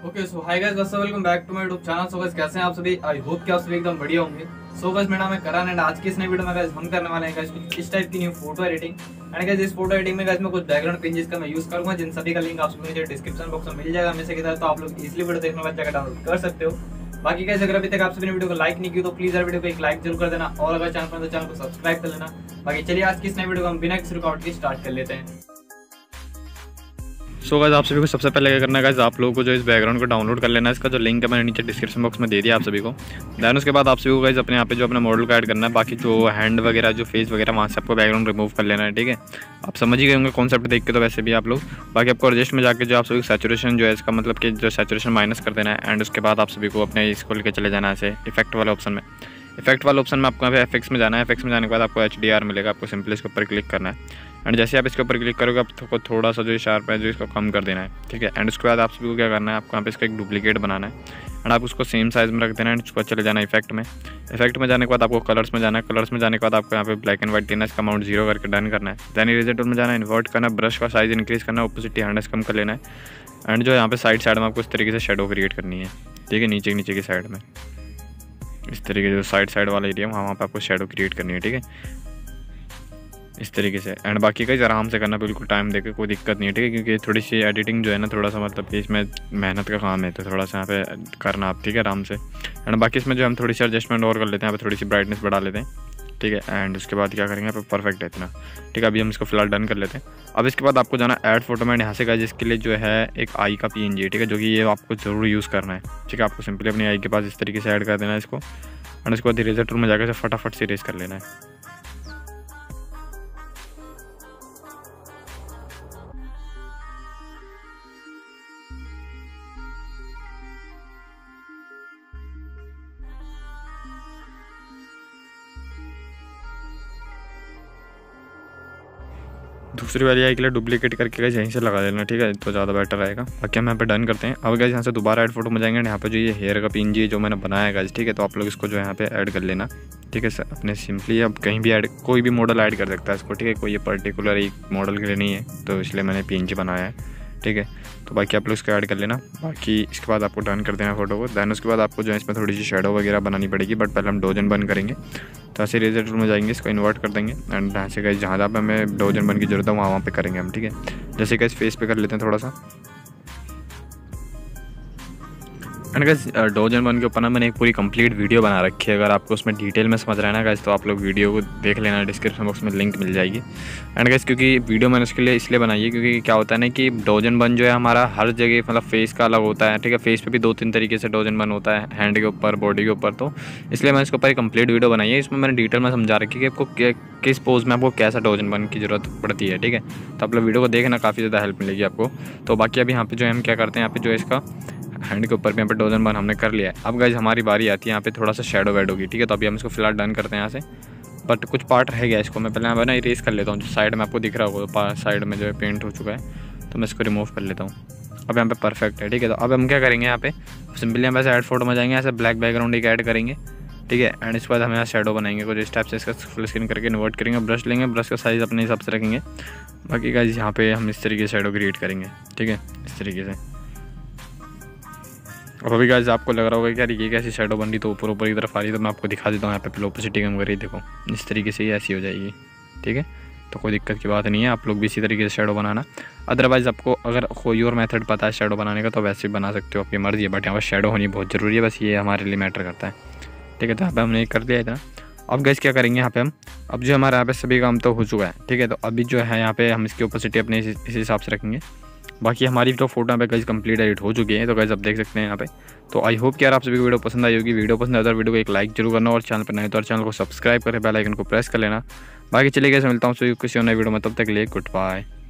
Okay so hi guys, welcome back to my YouTube channel. So guys कैसे हैं आप सभी? आई होप कि आप सभी एकदम बढ़िया होंगे। सो गाइस मेरा नाम है करण एंड आज की इस नई वीडियो में गाइस हम करने वाले हैं गाइस कुछ इस टाइप की new photo editing. And guys इस फोटो एडिटिंग में गाइस मैं कुछ बैकग्राउंड पेजेस का मैं यूज करूंगा, जिन सभी का लिंक आप सभी मुझे डिस्क्रिप्शन बॉक्स में मिल जाएगा हमेशा की तरह, तो आप लोग इजीली वीडियो देखने के बाद जाकर डाउनलोड कर सकते हो। बाकी गाइस अगर अभी तक आप सभी ने वीडियो को लाइक नहीं किया तो प्लीज यार वीडियो को एक लाइक जरूर कर देना, और अगर चैनल पर तो चैनल को सब्सक्राइब कर लेना। बाकी चलिए आज की इस नई वीडियो को हम बिना किसी रुकावट के स्टार्ट कर लेते हैं। सो गाइस आप सभी को सबसे पहले क्या करना है गाइस, आप लोगों को जो इस बैकग्राउंड को डाउनलोड कर लेना है। इसका जो लिंक है मैंने नीचे डिस्क्रिप्शन बॉक्स में दे दिया आप सभी को। दैन उसके बाद आप सभी को गाइस अपने यहाँ पे जो अपना मॉडल को ऐड करना है, बाकी जो हैंड वगैरह जो फेस वगैरह वहाँ से आपको बैकग्राउंड रिमूव कर लेना है। ठीक है, आप समझ ही गए होंगे कॉन्सेप्ट देख के तो वैसे भी आप लोग। बाकी आपको एडजस्ट में जाकर जो आप सभी सैचुरेशन जो है इसका मतलब कि जो सैचुरेशन माइनस कर देना है। एंड उसके बाद आप सभी को अपने इसको लेकर चले जाना है ऐसे इफेक्ट वाले ऑप्शन में। इफेक्ट वाले ऑप्शन में आपको यहाँ पे एफएक्स में जाना है। एफएक्स में जाने के बाद आपको HDR मिलेगा, आपको सिंपली इसके ऊपर क्लिक करना है। एंड जैसे आप इसके ऊपर क्लिक करोगे आपको थोड़ा सा जो शार्प है जो इसको कम कर देना है। ठीक है, एंड उसके बाद आप सभी को क्या करना है, आपको यहाँ पे इसका एक डुप्लीकेट बनाना है। एंड आप उसको सेम साइज़ में रख देना है। एंड उसको चले जाना है इफेक्ट में। इफेक्ट में जाने के बाद आपको कलर्स में जाना है। कलर्स में जाने के बाद आपको यहाँ पे ब्लैक एंड व्हाइट देना है, इसका अमाउंट 0 करके डन करना है। दैन इरेजर टूल में जाना है, इन्वर्ट करना है, ब्रश का साइज़ इंक्रीज़ करना है, ओपेसिटी 100 कम कर लेना है। एंड जो यहाँ पे साइड में आपको इस तरीके से शेडो क्रिएट करनी है। ठीक है, नीचे की साइड में इस तरीके से जो साइड वाला एरिया वहाँ पे आपको शेडो क्रिएट करनी है। ठीक है, इस तरीके से। एंड बाकी का आराम से करना, बिल्कुल टाइम देके, कोई दिक्कत नहीं है। ठीक है, क्योंकि थोड़ी सी एडिटिंग जो है ना थोड़ा सा मतलब कि इसमें मेहनत का काम है, तो थोड़ा सा यहाँ पे करना आप। ठीक है, आराम से। एंड बाकी इसमें जो हम थोड़ी सी एडजस्टमेंट और कर लेते हैं, यहाँ पे थोड़ी सी ब्राइटनेस बढ़ा लेते हैं। ठीक है, एंड उसके बाद क्या करेंगे, यहाँ पे परफेक्ट है इतना। ठीक है, अभी हम इसको फिलहाल डन कर लेते हैं। अब इसके बाद आपको जाना ऐड फोटो में, यहाँ से का जिसके लिए जो है एक आई का PNG है। ठीक है, जो कि ये आपको जरूर यूज़ करना है। ठीक है, आपको सिंपली अपनी आई के पास इस तरीके से ऐड कर देना है इसको। एंड उसके बाद इरेजर टूल में जाकर फटाफट से इरेज कर लेना है। दूसरी वाली आई के लिए डुप्लीकेट करके गाइस यहीं से लगा देना। ठीक है, तो ज़्यादा बेटर रहेगा। बाकी हम यहाँ पे डन करते हैं। अब गाइस यहाँ से दोबारा ऐड फोटो में जाएंगे। यहाँ पे जो ये हेयर का PNG जो मैंने बनाया है गाइस, ठीक है, तो आप लोग इसको जो है यहाँ पे ऐड कर लेना। ठीक है सर, अपने सिंपली अब कहीं भी ऐड, कोई भी मॉडल ऐड कर सकता है इसको। ठीक है, कोई ये पर्टिकुलर एक मॉडल के लिए नहीं है, तो इसलिए मैंने PNG बनाया है। ठीक है, तो बाकी आप लोग इसको ऐड कर लेना। बाकी इसके बाद आपको डन कर देना फोटो को। दैन उसके बाद आपको जो है इसमें थोड़ी सी शेडो वगैरह बनानी पड़ेगी, बट पहले हम डोजन बन करेंगे। तो ऐसे इरेजर टूल में जाएंगे, इसको इन्वर्ट कर देंगे। एंड यहाँ से गाइस जहाँ पे हमें डोजन बन की जरूरत है वहाँ पे करेंगे हम। ठीक है, जैसे गाइस फेस पे कर लेते हैं थोड़ा सा। एंड गाइस डोजन बन के ऊपर ना मैंने एक पूरी कंप्लीट वीडियो बना रखी है। अगर आपको उसमें डिटेल में समझ रहा है ना गाइस, तो आप लोग वीडियो को देख लेना, डिस्क्रिप्शन बॉक्स में लिंक मिल जाएगी। एंड गाइस क्योंकि वीडियो मैंने उसके लिए इसलिए बनाई है क्योंकि क्या होता है ना कि डोजन बन जो है हमारा हर जगह मतलब फेस का अलग होता है। ठीक है, फेस पे भी 2-3 तरीके से डोजन बन होता है, हैंड के ऊपर, बॉडी के ऊपर। तो इसलिए मैंने इसके ऊपर एक कंप्लीट वीडियो बनाई है। इसमें मैंने डिटेल में समझा रखी है कि आपको किस पोज में आपको कैसा डोजन बन की ज़रूरत पड़ती है। ठीक है, तो आप लोग वीडियो को देखना, काफ़ी ज़्यादा हेल्प मिलेगी आपको। तो बाकी अभी यहाँ पे जो है हम क्या करते हैं, यहाँ पे जो इसका हैंड के ऊपर भी यहाँ पे डोजन बन हमने कर लिया है। अब गाइस हमारी बारी आती है यहाँ पे थोड़ा सा शेडो वेड होगी। ठीक है, तो अभी हम इसको फिलहाल डन करते हैं यहाँ से। बट कुछ पार्ट रह गया, इसको मैं पहले यहाँ ना इरेज कर लेता हूँ। जो साइड में आपको दिख रहा होगा, साइड में जो है पेंट हो चुका है, तो मैं इसको रिमूव कर लेता हूँ। अब यहाँ पे परफेक्ट है। ठीक है, तो अब हम क्या करेंगे, यहाँ पे सिंपली हम ऐसे ऐड फोटो में जाएंगे, ऐसे ब्लैक बैकग्राउंड एक ऐड करेंगे। ठीक है, एंड इसके बाद हम यहाँ शेडो बनाएंगे कुछ इस टाइप से। इसका फुल स्क्रीन करके इन्वर्ट करेंगे, ब्रश लेंगे, ब्रश का साइज़ अपने हिसाब से रखेंगे। बाकी गाइस यहाँ पे हम इस तरीके से शेडो क्रिएट करेंगे। ठीक है, इस तरीके से। और अभी गाइस आपको लग रहा होगा कि यार ये कैसी शेडो बन रही, तो ऊपर की तरफ आ रही है, तो मैं आपको दिखा देता हूँ। यहाँ पे ओपेसिटी कम करी, देखो इस तरीके से ये ऐसी हो जाएगी। ठीक है, तो कोई दिक्कत की बात नहीं है, आप लोग भी इसी तरीके से शेडो बनाना। अदरवाइज़ आपको अगर कोई और मेथड पता है शेडो बनाने का तो वैसे भी बना सकते हो, आपकी मर्ज़ी है। बट यहाँ पर शेडो होनी बहुत ज़रूरी है, बस ये हमारे लिए मैटर करता है। ठीक है, तो यहाँ पर हमने कर दिया इतना। अब गाइस क्या करेंगे, यहाँ पे हम अब जो हमारे यहाँ पे सभी काम तो हो चुका है। ठीक है, तो अभी जो है यहाँ पे हम इसकी ओपेसिटी अपने इस हिसाब से रखेंगे। बाकी हमारी तो फोटो यहाँ पे गाइस कंप्लीट एडिट हो चुकी है, तो गाइस आप देख सकते हैं यहाँ पे। तो आई होप कि यार आप सभी को वीडियो पसंद आई होगी। वीडियो पसंद आया तो वीडियो को एक लाइक जरूर करना, और चैनल पर नए तो चैनल को सब्सक्राइब करें, बेल आइकन को प्रेस कर लेना। बाकी चलिए गाइस मिलता हूँ सभी किसी और नए वीडियो में, तब तक के लिए गुड बाय।